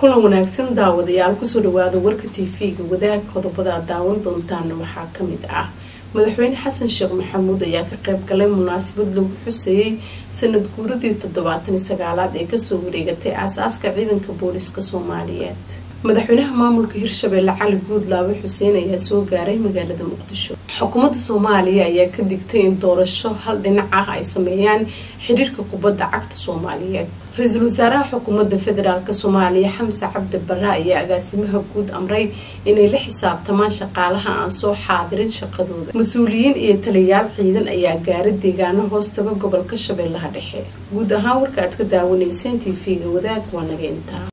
kulan wanaagsan daawadayaal ku soo dhawaada warka TV-ga wadaag qodobada daawan doontaan waxaa kamid ah madaxweyne xasan sheekh maxamuud ayaa ka qayb galay munaasabad lagu xuseeyay sanad guuradii 79aad ee ka soo wareegatay aasaaska ciidanka booliska Soomaaliyeed madaxweynaha maamulka Hirshabelle Cali Guudlaabe Xuseen ayaa soo gaaray magaalada Muqdisho xukuumadda Soomaaliya ayaa ka digtay in doorasho hal dhinac ah ay sameeyaan xiriirka kubadda cagta Soomaaliyeed رئيس الوزراء حكومة الفدرال كصوماليا حمزة عبد البراء يا أقاسمها جود أمري إن لحساب تمان شقالها عن صو حاضرين شقدود مسؤولين إيطاليان حيدا أي جارد ديجانا هوستجا قبل كشبه لها رحيل وده هاور كاتك داوني سنتي في جودك وانا جنتا